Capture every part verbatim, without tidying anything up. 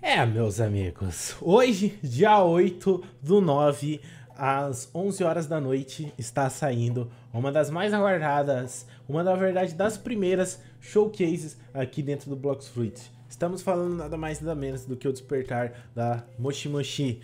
É, meus amigos, hoje, dia oito do nove, às onze horas da noite, está saindo uma das mais aguardadas, uma da verdade das primeiras showcases aqui dentro do Blox Fruits. Estamos falando nada mais nada menos do que o despertar da Moshi Moshi,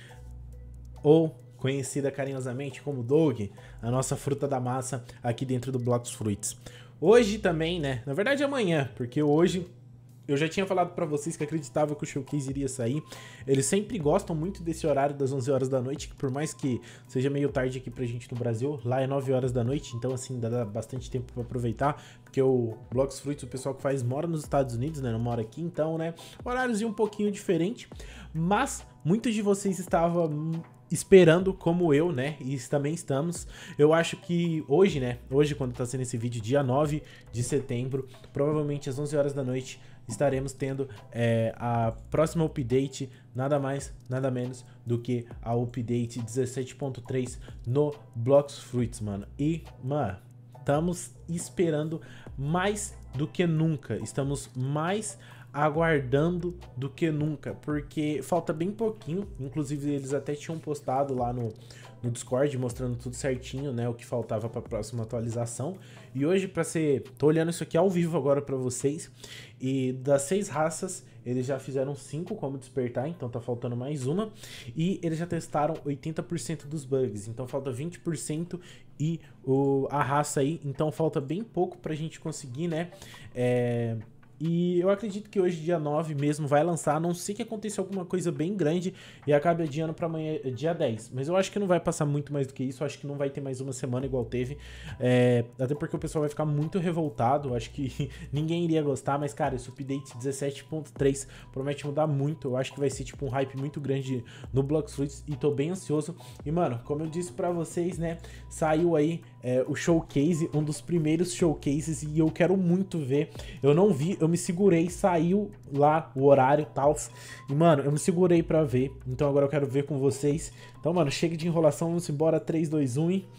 ou conhecida carinhosamente como Dog, a nossa fruta da massa aqui dentro do Blox Fruits. Hoje também, né, na verdade amanhã, porque hoje eu já tinha falado pra vocês que acreditava que o showcase iria sair. Eles sempre gostam muito desse horário das onze horas da noite, que por mais que seja meio tarde aqui pra gente no Brasil, lá é nove horas da noite, então assim, dá bastante tempo pra aproveitar, porque o Blox Fruits, o pessoal que faz, mora nos Estados Unidos, né, não mora aqui, então, né, horários um pouquinho diferente, mas muitos de vocês estavam esperando como eu, né, e também estamos. Eu acho que hoje, né, hoje quando tá sendo esse vídeo, dia nove de setembro, provavelmente às onze horas da noite, estaremos tendo é, a próxima update, nada mais, nada menos do que a update dezessete ponto três no Blox Fruits, mano. E, mano, estamos esperando mais do que nunca, estamos mais aguardando do que nunca, porque falta bem pouquinho. Inclusive eles até tinham postado lá no, no Discord mostrando tudo certinho, né, o que faltava para a próxima atualização. E hoje, para ser, tô olhando isso aqui ao vivo agora para vocês, e das seis raças eles já fizeram cinco como despertar, então tá faltando mais uma, e eles já testaram oitenta por cento dos bugs, então falta vinte por cento e o, a raça aí, então falta bem pouco pra gente conseguir, né, é... E eu acredito que hoje, dia nove mesmo, vai lançar, a não ser que aconteça alguma coisa bem grande e acabe adiando pra amanhã, dia dez. Mas eu acho que não vai passar muito mais do que isso, eu acho que não vai ter mais uma semana igual teve. É, até porque o pessoal vai ficar muito revoltado, eu acho que ninguém iria gostar, mas cara, esse update dezessete ponto três promete mudar muito. Eu acho que vai ser tipo um hype muito grande no Blox Fruits e tô bem ansioso. E mano, como eu disse pra vocês, né, saiu aí é, o showcase, um dos primeiros showcases, e eu quero muito ver. Eu não vi, eu me segurei, saiu lá o horário e tal, e mano, eu me segurei pra ver, então agora eu quero ver com vocês. Então mano, chega de enrolação, vamos embora, três, dois, um e...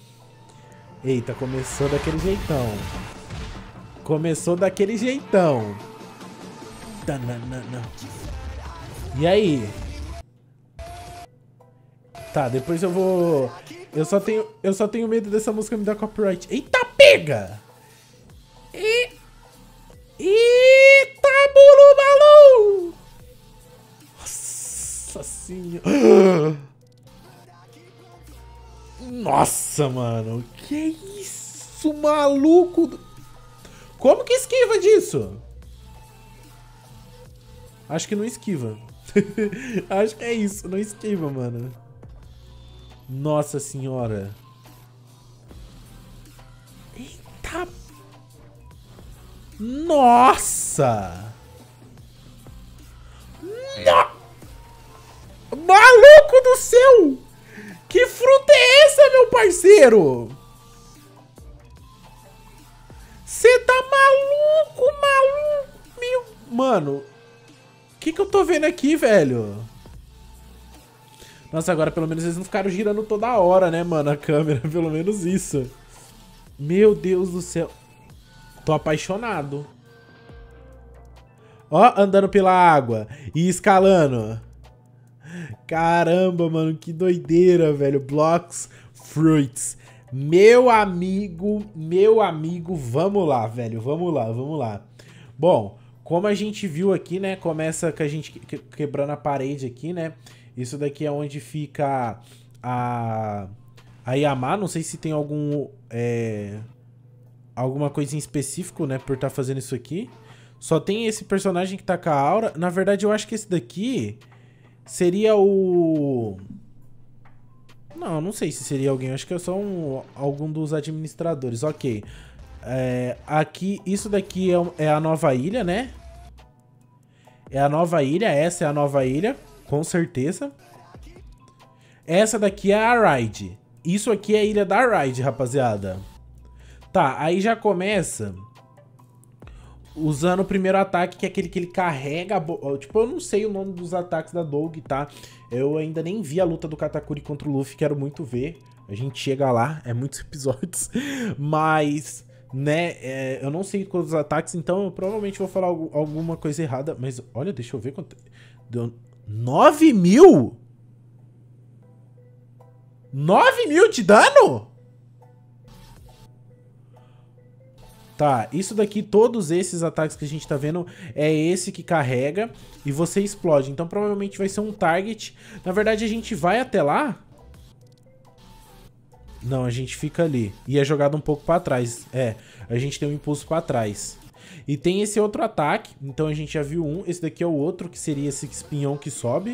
Eita, começou daquele jeitão. Começou daquele jeitão. E aí? Tá, depois eu vou... Eu só tenho, eu só tenho medo dessa música me dar copyright. Eita, pega! E... Eita, bulu balu! Nossa senhora! Nossa, mano! Que isso, maluco? Como que esquiva disso? Acho que não esquiva. Acho que é isso, não esquiva, mano. Nossa senhora. Eita. Nossa! No... Maluco do céu! Que fruta é essa, meu parceiro? Você tá maluco, maluco, meu... Mano, o que que eu tô vendo aqui, velho? Nossa, agora pelo menos eles não ficaram girando toda hora, né, mano, a câmera, pelo menos isso. Meu Deus do céu. Tô apaixonado. Ó, andando pela água e escalando. Caramba, mano, que doideira, velho. Blox Fruits. Meu amigo, meu amigo, vamos lá, velho. Vamos lá, vamos lá. Bom, como a gente viu aqui, né, começa com a gente quebrando a parede aqui, né. Isso daqui é onde fica a, a Yama. Não sei se tem algum... É... alguma coisa em específico, né, por estar tá fazendo isso aqui. Só tem esse personagem que tá com a aura. Na verdade, eu acho que esse daqui seria o... Não, não sei se seria alguém. Eu acho que é só um, algum dos administradores. Ok. É, aqui, isso daqui é, é a nova ilha, né? É a nova ilha. Essa é a nova ilha, com certeza. Essa daqui é a Ride. Isso aqui é a ilha da Ride, rapaziada. Tá, aí já começa usando o primeiro ataque, que é aquele que ele carrega... A tipo, eu não sei o nome dos ataques da Dog, tá? Eu ainda nem vi a luta do Katakuri contra o Luffy, quero muito ver. A gente chega lá, é muitos episódios. Mas, né, é, eu não sei quantos ataques, então eu provavelmente vou falar alguma coisa errada. Mas, olha, deixa eu ver quanto... Deu, nove mil? nove mil de dano? Tá, isso daqui, todos esses ataques que a gente tá vendo, é esse que carrega e você explode. Então provavelmente vai ser um target. Na verdade a gente vai até lá. Não, a gente fica ali. E é jogado um pouco pra trás. É, a gente tem um impulso pra trás. E tem esse outro ataque. Então a gente já viu um. Esse daqui é o outro, que seria esse espinhão que sobe.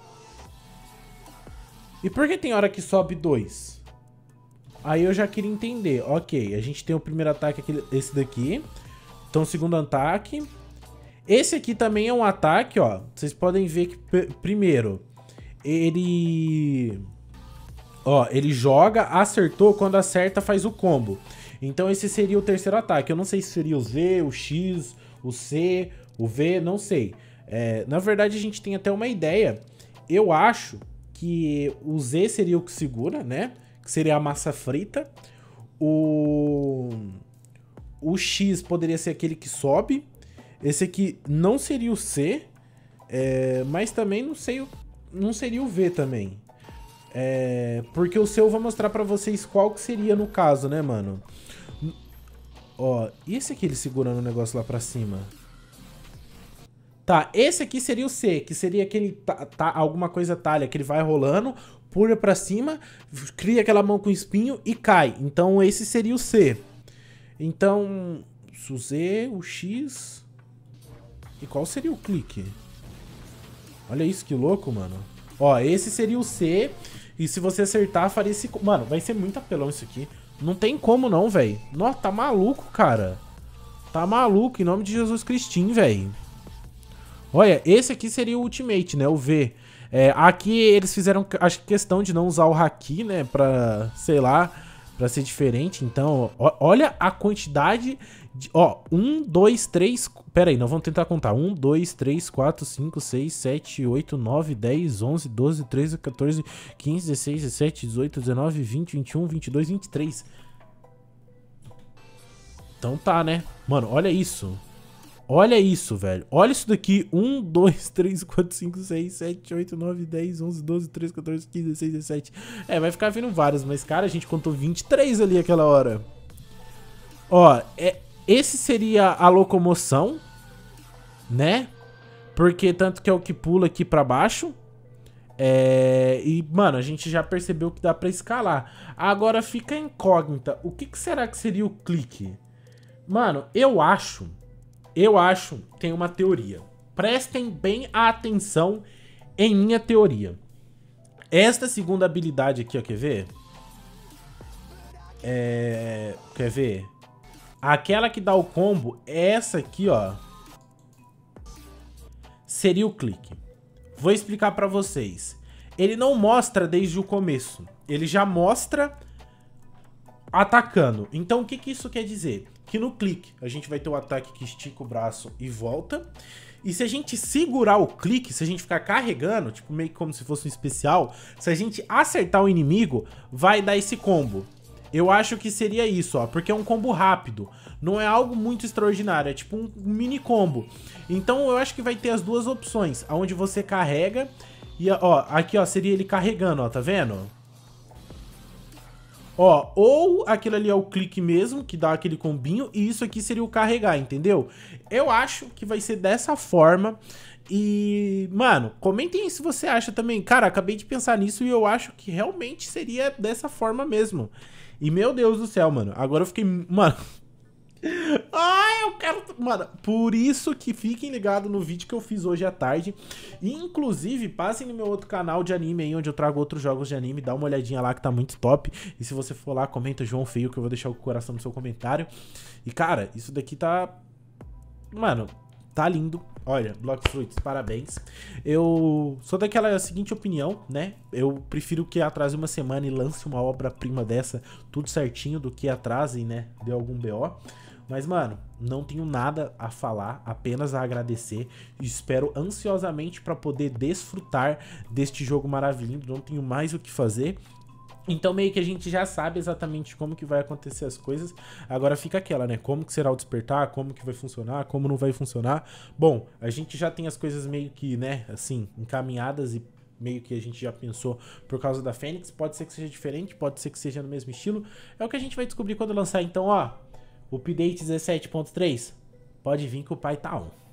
E por que tem hora que sobe dois? Aí eu já queria entender. Ok, a gente tem o primeiro ataque, aquele, esse daqui. Então o segundo ataque. Esse aqui também é um ataque, ó. Vocês podem ver que, primeiro, ele... Ó, ele joga, acertou, quando acerta faz o combo. Então esse seria o terceiro ataque. Eu não sei se seria o Z, o X, o C, o V, não sei. É, na verdade a gente tem até uma ideia. Eu acho que o Z seria o que segura, né? Que seria a massa frita. O... O X poderia ser aquele que sobe. Esse aqui não seria o C. É, mas também não sei, não seria o V também. É, porque o seu eu vou mostrar pra vocês qual que seria no caso, né, mano? Ó, e esse aqui ele segurando o negócio lá pra cima? Tá, esse aqui seria o C, que seria aquele, tá, tá, alguma coisa talha, que ele vai rolando, pula pra cima, cria aquela mão com espinho e cai. Então esse seria o C. Então, o Z, o X... E qual seria o clique? Olha isso, que louco, mano. Ó, esse seria o C. E se você acertar, faria esse... Mano, vai ser muito apelão isso aqui. Não tem como não, velho. Nossa, tá maluco, cara. Tá maluco, em nome de Jesus Cristinho, velho. Olha, esse aqui seria o Ultimate, né? O V. É, aqui eles fizeram, acho que questão de não usar o Haki, né? Pra, sei lá, pra ser diferente. Então, ó, olha a quantidade de... Ó, um, dois, três... Pera aí, nós vamos tentar contar. um, dois, três, quatro, cinco, seis, sete, oito, nove, dez, onze, doze, treze, quatorze, quinze, dezesseis, dezessete, dezoito, dezenove, vinte, vinte e um, vinte e dois, vinte e três. Então tá, né? Mano, olha isso. Olha isso, velho. Olha isso daqui. um, dois, três, quatro, cinco, seis, sete, oito, nove, dez, onze, doze, treze, quatorze, quinze, dezesseis, dezessete. É, vai ficar vindo vários, mas, cara, a gente contou vinte e três ali aquela hora. Ó, é, esse seria a locomoção, né? Porque tanto que é o que pula aqui pra baixo. É... E, mano, a gente já percebeu que dá pra escalar. Agora fica incógnita. O que, que será que seria o clique? Mano, eu acho... Eu acho... Tem uma teoria. Prestem bem a atenção em minha teoria. Esta segunda habilidade aqui, ó, quer ver? É... Quer ver? Aquela que dá o combo, essa aqui, ó, seria o clique. Vou explicar pra vocês. Ele não mostra desde o começo. Ele já mostra atacando. Então o que que isso quer dizer? Que no clique a gente vai ter o ataque que estica o braço e volta. E se a gente segurar o clique, se a gente ficar carregando, tipo meio que como se fosse um especial, se a gente acertar o inimigo, vai dar esse combo. Eu acho que seria isso, ó, porque é um combo rápido. Não é algo muito extraordinário, é tipo um mini combo. Então eu acho que vai ter as duas opções, onde você carrega e, ó, aqui, ó, seria ele carregando, ó, tá vendo? Ó, ou aquilo ali é o clique mesmo, que dá aquele combinho, e isso aqui seria o carregar, entendeu? Eu acho que vai ser dessa forma. E, mano, comentem aí se você acha também. Cara, acabei de pensar nisso e eu acho que realmente seria dessa forma mesmo. E, meu Deus do céu, mano, agora eu fiquei... Mano... Ai, eu quero... Mano, por isso que fiquem ligados no vídeo que eu fiz hoje à tarde. E, inclusive, passem no meu outro canal de anime aí, onde eu trago outros jogos de anime. Dá uma olhadinha lá que tá muito top. E se você for lá, comenta João Feio, que eu vou deixar o coração no seu comentário. E, cara, isso daqui tá... Mano, tá lindo. Olha, Blox Fruits, parabéns. Eu sou daquela seguinte opinião, né? Eu prefiro que atrase uma semana e lance uma obra-prima dessa, tudo certinho, do que atrase, né? Deu algum B O. Mas, mano, não tenho nada a falar, apenas a agradecer. Espero ansiosamente para poder desfrutar deste jogo maravilhoso. Não tenho mais o que fazer. Então meio que a gente já sabe exatamente como que vai acontecer as coisas. Agora fica aquela, né? Como que será o despertar, como que vai funcionar, como não vai funcionar. Bom, a gente já tem as coisas meio que, né, assim, encaminhadas e meio que a gente já pensou por causa da Fênix. Pode ser que seja diferente, pode ser que seja no mesmo estilo. É o que a gente vai descobrir quando lançar. Então, ó, o update dezessete ponto três pode vir que o pai tá on.